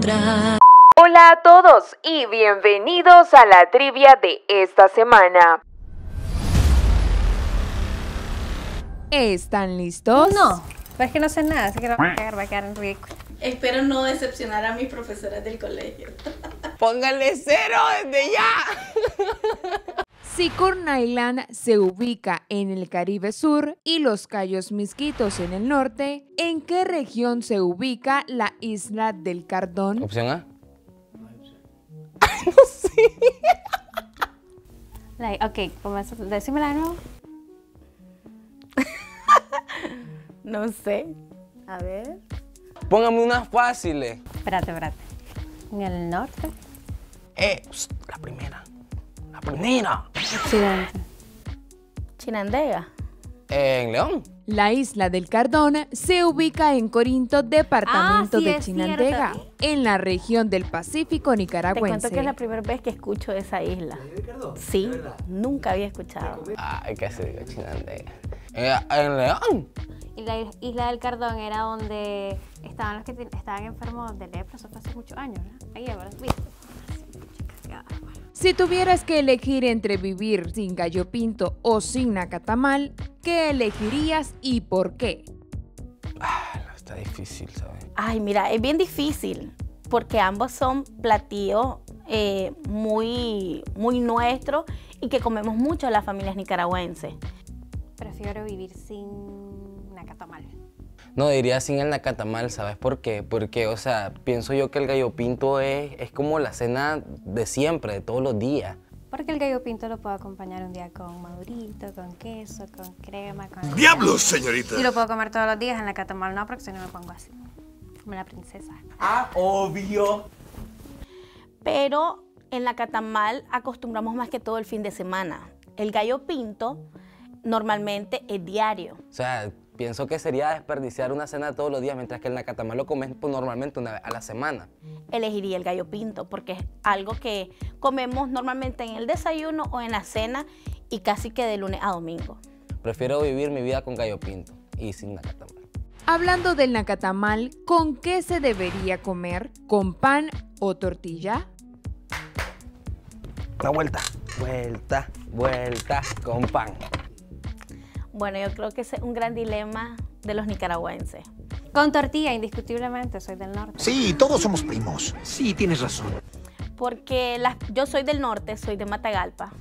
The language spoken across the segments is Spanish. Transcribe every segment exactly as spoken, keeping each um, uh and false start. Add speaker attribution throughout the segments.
Speaker 1: encontrar.
Speaker 2: Hola a todos y bienvenidos a la trivia de esta semana. ¿Están listos?
Speaker 3: No, pero es que no sé nada, así que no va a quedar, va a quedar en ridículo.
Speaker 4: Espero no decepcionar a mis profesoras del colegio.
Speaker 5: ¡Pónganle cero desde ya!
Speaker 2: Si Corn Island se ubica en el Caribe Sur y los Cayos Misquitos en el norte, ¿en qué región se ubica la isla del Cardón?
Speaker 5: Opción A.
Speaker 3: No sé. Like, ok, comienza, decímela de nuevo.
Speaker 4: No sé. A ver.
Speaker 5: Póngame unas fáciles.
Speaker 3: Espérate, espérate. ¿En el norte?
Speaker 5: Eh, pst, la primera. La primera.
Speaker 3: Occidente.
Speaker 4: Chinandega.
Speaker 5: Eh, en León.
Speaker 2: La isla del Cardón se ubica en Corinto, departamento
Speaker 3: Ah, sí,
Speaker 2: de
Speaker 3: es
Speaker 2: Chinandega,
Speaker 3: cierto.
Speaker 2: en la región del Pacífico
Speaker 4: Te
Speaker 2: nicaragüense.
Speaker 4: cuento que es la primera vez que escucho esa isla. Sí, nunca había escuchado.
Speaker 5: Ay, qué se diga Chinandega. Eh, en León.
Speaker 3: Y la isla del Cardón era donde estaban los que te- estaban enfermos de lepra, eso fue hace muchos años, ¿no? Ahí, ¿verdad? ¿Viste?
Speaker 2: Si tuvieras que elegir entre vivir sin gallo pinto o sin nacatamal, ¿qué elegirías y por qué?
Speaker 5: Ah, no, está difícil, ¿sabes?
Speaker 4: Ay, mira, es bien difícil porque ambos son platillos eh, muy, muy nuestros y que comemos mucho las familias nicaragüenses.
Speaker 3: Prefiero vivir sin nacatamal.
Speaker 5: No, diría sin el nacatamal, ¿sabes por qué? Porque, o sea, pienso yo que el gallo pinto es, es como la cena de siempre, de todos los días.
Speaker 3: Porque el gallo pinto lo puedo acompañar un día con madurito, con queso, con crema, con...
Speaker 6: ¡Diablos, señorita!
Speaker 3: Y lo puedo comer todos los días, en la nacatamal no, porque si no me pongo así, como la princesa.
Speaker 5: Ah, obvio.
Speaker 4: Pero en la catamal acostumbramos más que todo el fin de semana. El gallo pinto normalmente es diario.
Speaker 5: O sea, pienso que sería desperdiciar una cena todos los días, mientras que el nacatamal lo comes pues, normalmente una vez a la semana.
Speaker 4: Elegiría el gallo pinto porque es algo que comemos normalmente en el desayuno o en la cena y casi que de lunes a domingo.
Speaker 5: Prefiero vivir mi vida con gallo pinto y sin nacatamal.
Speaker 2: Hablando del nacatamal, ¿con qué se debería comer? ¿Con pan o tortilla?
Speaker 5: Una vuelta, vuelta, vuelta con pan.
Speaker 4: Bueno, yo creo que ese es un gran dilema de los nicaragüenses.
Speaker 3: Con tortilla, indiscutiblemente, soy del norte.
Speaker 6: Sí, todos somos primos. Sí, tienes razón.
Speaker 4: Porque las- yo soy del norte, soy de Matagalpa.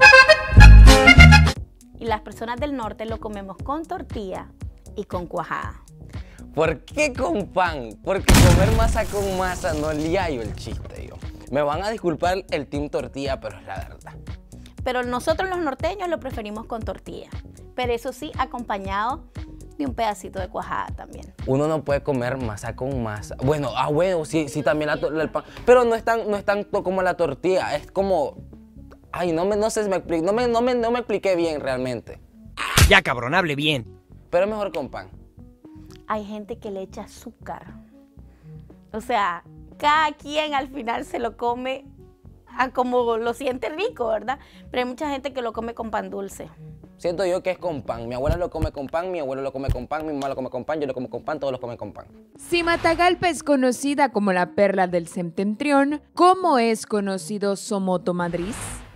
Speaker 4: Y las personas del norte lo comemos con tortilla y con cuajada.
Speaker 5: ¿Por qué con pan? Porque comer masa con masa no le hallo el chiste yo. Me van a disculpar el team tortilla, pero es la verdad.
Speaker 4: Pero nosotros los norteños lo preferimos con tortilla. Pero eso sí, acompañado de un pedacito de cuajada también.
Speaker 5: Uno no puede comer masa con masa. Bueno, ah, bueno, sí, sí, también la, to- el pan. Pero no es tan, no es tanto como la tortilla, es como... Ay, no, me, no sé si me expliqué, no me, no, me, no me expliqué bien realmente.
Speaker 7: Ya, cabrón, hable bien.
Speaker 5: Pero es mejor con pan.
Speaker 4: Hay gente que le echa azúcar. O sea, cada quien al final se lo come a como lo siente rico, ¿verdad? Pero hay mucha gente que lo come con pan dulce.
Speaker 5: Siento yo que es con pan. Mi abuela lo come con pan, mi abuelo lo come con pan, mi mamá lo come con pan, yo lo como con pan, todos lo comen con pan.
Speaker 2: Si Matagalpa es conocida como la perla del septentrión, ¿cómo es conocido Somoto Madrid?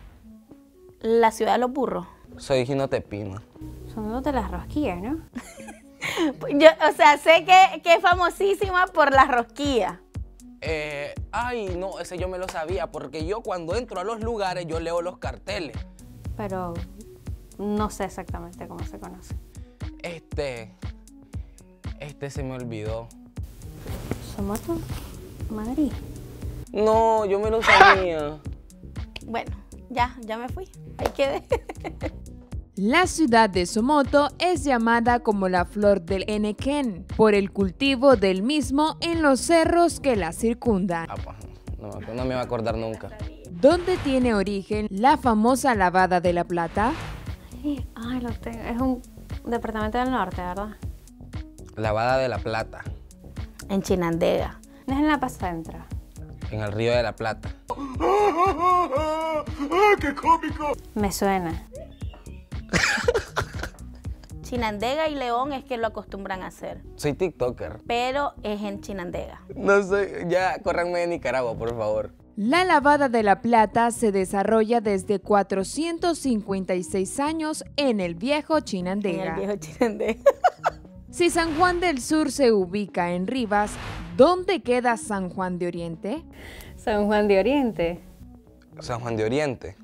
Speaker 4: La ciudad de los burros.
Speaker 5: Soy jinotepino.
Speaker 3: Son los de las rosquillas, ¿no?
Speaker 4: Yo, o sea, sé que, que es famosísima por las rosquillas.
Speaker 5: Eh, ay, no, ese yo me lo sabía, porque yo cuando entro a los lugares, yo leo los carteles.
Speaker 3: Pero no sé exactamente cómo se conoce.
Speaker 5: Este, este se me olvidó.
Speaker 3: Somoto, Madrid.
Speaker 5: No, yo me lo sabía.
Speaker 4: Bueno, ya, ya me fui. Ahí quedé.
Speaker 2: La ciudad de Somoto es llamada como la flor del Enequén por el cultivo del mismo en los cerros que la circundan.
Speaker 5: Ah, pues, no, me- no me va a acordar nunca.
Speaker 2: ¿Dónde tiene origen la famosa lavada de la plata?
Speaker 3: Sí, ay, lo tengo. Es un departamento del norte, ¿verdad?
Speaker 5: Lavada de la Plata,
Speaker 4: En Chinandega.
Speaker 3: No es en La Paz Centro.
Speaker 5: en el Río de la Plata.
Speaker 6: ¡Qué cómico!
Speaker 3: Me suena.
Speaker 4: Chinandega y León es que lo acostumbran a hacer,
Speaker 5: Soy TikToker.
Speaker 4: pero es en Chinandega.
Speaker 5: No soy, ya, córranme de Nicaragua, por favor.
Speaker 2: La lavada de la plata se desarrolla desde cuatrocientos cincuenta y seis años en el viejo
Speaker 4: En el
Speaker 2: Chinandega.
Speaker 4: viejo Chinandega.
Speaker 2: Si San Juan del Sur se ubica en Rivas, ¿dónde queda San Juan de Oriente?
Speaker 3: San Juan de Oriente.
Speaker 5: San Juan de Oriente.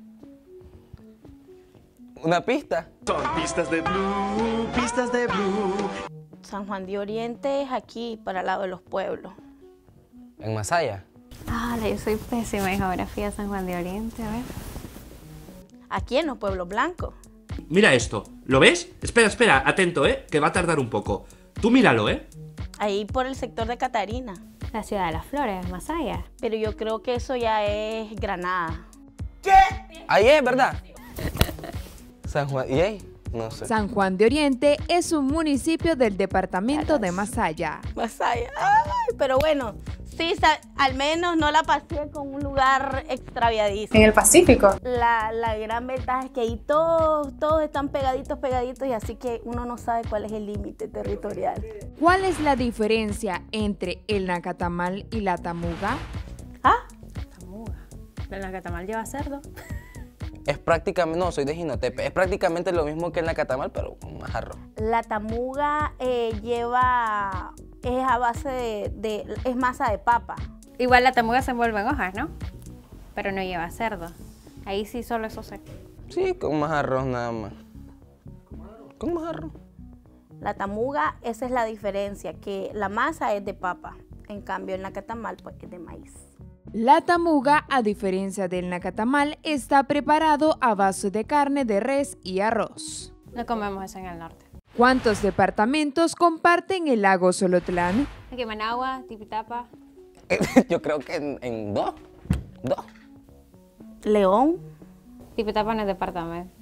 Speaker 5: ¿Una pista?
Speaker 6: Son pistas de blue, pistas de blue.
Speaker 4: San Juan de Oriente es aquí, para el lado de los pueblos.
Speaker 5: ¿En Masaya?
Speaker 3: Ah, yo soy pésima en geografía de San Juan de Oriente, a ver.
Speaker 4: Aquí en los pueblos blancos.
Speaker 1: Mira esto, ¿lo ves? Espera, espera, atento, ¿eh? Que va a tardar un poco. Tú míralo, ¿eh?
Speaker 4: Ahí por el sector de Catarina.
Speaker 3: La ciudad de las flores, Masaya.
Speaker 4: Pero yo creo que eso ya es Granada.
Speaker 5: Ahí es, ¿verdad? San Juan, ¿y ahí? No sé.
Speaker 2: San Juan de Oriente es un municipio del departamento de Masaya.
Speaker 4: Masaya. Ay, pero bueno, sí, sa- al menos no la pasé con un lugar extraviadísimo.
Speaker 8: En el Pacífico.
Speaker 4: La, la gran ventaja es que ahí todos, todos están pegaditos, pegaditos, y así que uno no sabe cuál es el límite territorial.
Speaker 2: ¿Cuál es la diferencia entre el nacatamal y la tamuga?
Speaker 4: ¿Ah?
Speaker 3: Tamuga. ¿La nacatamal lleva cerdo?
Speaker 5: Es prácticamente, no, soy de Jinotepe. Es prácticamente lo mismo que en la Catamal, pero con más arroz.
Speaker 4: La tamuga eh, lleva, es a base de, de, es masa de papa.
Speaker 3: Igual la tamuga se envuelve en hojas, ¿no? Pero no lleva cerdo. Ahí sí solo eso sé.
Speaker 5: Sí, con más arroz nada más. Con más arroz.
Speaker 4: La tamuga, esa es la diferencia, que la masa es de papa. En cambio, el nacatamal, pues, es de maíz.
Speaker 2: La tamuga, a diferencia del nacatamal, está preparado a base de carne de res y arroz.
Speaker 3: No comemos eso en el norte.
Speaker 2: ¿Cuántos departamentos comparten el lago Solotlán?
Speaker 3: Aquí Managua, Tipitapa.
Speaker 5: Yo creo que en, en dos. Dos.
Speaker 4: León,
Speaker 3: Tipitapa no es departamento.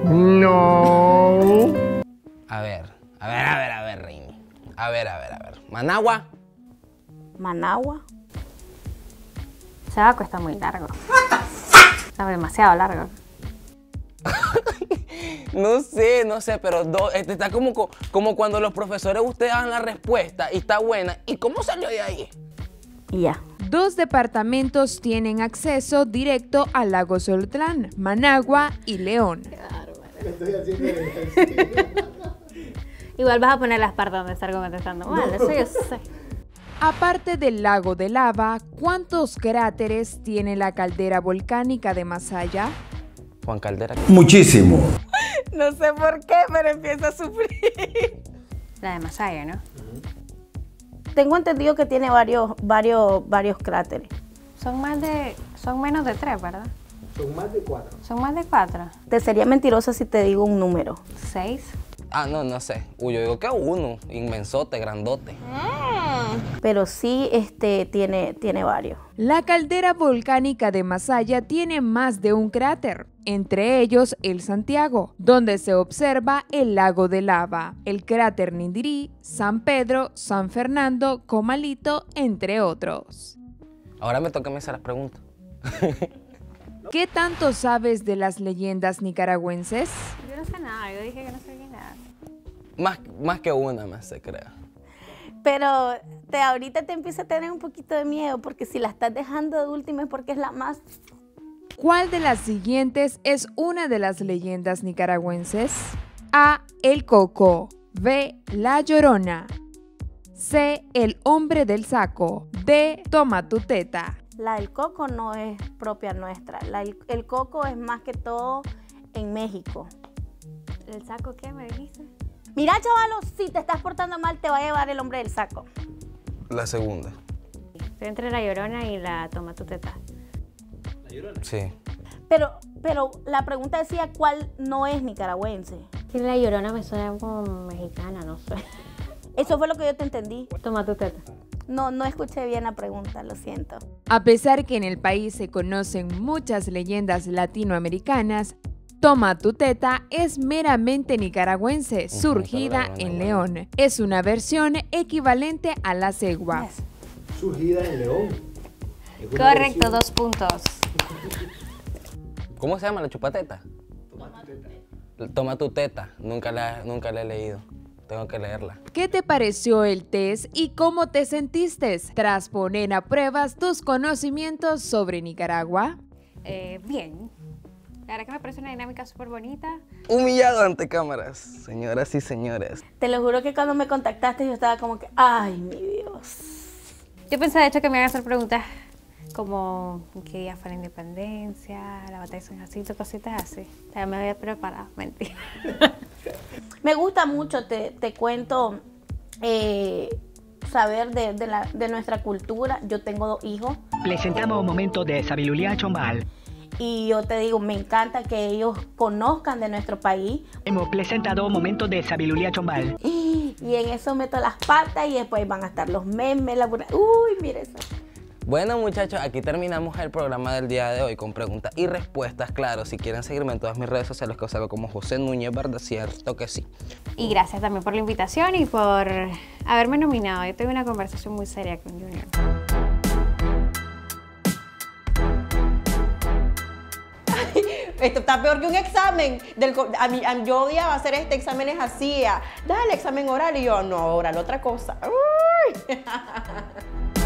Speaker 5: A ver, a ver, a ver, a ver, Reini. A ver, a ver, a ver. Managua.
Speaker 4: Managua.
Speaker 3: Chaco está muy largo. Está demasiado largo.
Speaker 5: No sé, no sé, pero dos, este está como, co- como cuando los profesores ustedes dan la respuesta y está buena. ¿Y cómo salió de ahí?
Speaker 4: Y ya.
Speaker 2: Dos departamentos tienen acceso directo al lago Solotlán, Managua y León.
Speaker 3: Igual vas a poner las partes donde está contestando mal, eso yo sé.
Speaker 2: Aparte del lago de lava, ¿cuántos cráteres tiene la caldera volcánica de Masaya?
Speaker 5: Juan Caldera.
Speaker 6: Muchísimo.
Speaker 4: No sé por qué, pero empiezo a sufrir.
Speaker 3: La de Masaya, ¿no?
Speaker 4: Tengo entendido que tiene varios, varios, varios cráteres.
Speaker 3: Son más de, son menos de tres, ¿verdad? Son más de cuatro. Son más de cuatro.
Speaker 4: Te sería mentirosa si te digo un número.
Speaker 3: Seis.
Speaker 5: Ah, no, no sé. Uy, yo digo que uno, inmensote, grandote.
Speaker 4: Pero sí este, tiene, tiene varios.
Speaker 2: La caldera volcánica de Masaya tiene más de un cráter, entre ellos el Santiago, donde se observa el lago de lava, el cráter Nindirí, San Pedro, San Fernando, Comalito, entre otros.
Speaker 5: Ahora me toca hacer las preguntas.
Speaker 2: ¿Qué tanto sabes de las leyendas nicaragüenses?
Speaker 3: Yo no sé nada, yo dije que no sabía nada.
Speaker 5: Más, más que una, más se crea.
Speaker 4: Pero te, ahorita te empieza a tener un poquito de miedo, porque si la estás dejando de última es porque es la más...
Speaker 2: ¿Cuál de las siguientes es una de las leyendas nicaragüenses? A. El Coco. B. La Llorona. C. El Hombre del Saco. D. Toma tu teta.
Speaker 4: La del coco no es propia nuestra. La- el, el coco es más que todo en México.
Speaker 3: ¿El saco qué me dijiste?
Speaker 4: Mira, chavalos, si te estás portando mal, te va a llevar el hombre del saco.
Speaker 5: La segunda.
Speaker 3: Estoy entre la Llorona y la Toma tu teta.
Speaker 5: Sí.
Speaker 4: Pero, pero la pregunta decía cuál no es nicaragüense.
Speaker 3: Que la Llorona me suena como mexicana, no sé.
Speaker 4: Eso fue lo que yo te entendí.
Speaker 3: Toma tu teta.
Speaker 4: No, no escuché bien la pregunta, lo siento.
Speaker 2: A pesar que en el país se conocen muchas leyendas latinoamericanas, Toma tu teta es meramente nicaragüense, surgida en León. Es una versión equivalente a la cegua.
Speaker 9: Surgida en León.
Speaker 3: Correcto, dos puntos.
Speaker 5: ¿Cómo se llama la chupateta? Toma tu teta. Toma tu teta. Nunca la, nunca la he leído. tengo que leerla.
Speaker 2: ¿Qué te pareció el test y cómo te sentiste tras poner a prueba tus conocimientos sobre Nicaragua?
Speaker 3: Eh, bien. La verdad que me parece una dinámica súper bonita.
Speaker 5: Humillado ante cámaras, señoras y señores.
Speaker 4: Te lo juro que cuando me contactaste yo estaba como que, ay, mi Dios.
Speaker 3: Yo pensé de hecho que me iban a hacer preguntas como en qué día fue la independencia, la batalla de San Jacinto, cositas así. O sea, me había preparado, mentira.
Speaker 4: Me gusta mucho, te, te cuento, eh, saber de, de, la, de nuestra cultura. Yo tengo dos hijos.
Speaker 7: Presentamos un momento de sabiduría chombal.
Speaker 4: Y yo te digo, me encanta que ellos conozcan de nuestro país.
Speaker 7: Hemos presentado un momento de sabiduría chombal.
Speaker 4: Y en eso meto las patas y después van a estar los memes, la buena... Uy, mire eso.
Speaker 5: Bueno, muchachos, aquí terminamos el programa del día de hoy con preguntas y respuestas. Claro, si quieren seguirme en todas mis redes sociales, que os hago como José Núñez, ¿verdad? Cierto que sí.
Speaker 3: Y gracias también por la invitación y por haberme nominado. Yo tuve una conversación muy seria con Junior.
Speaker 8: Esto está peor que un examen. Del, a mí, a, yo odiaba hacer este examen, es así. Dale, examen oral. Y yo, no, oral, otra cosa. Uy.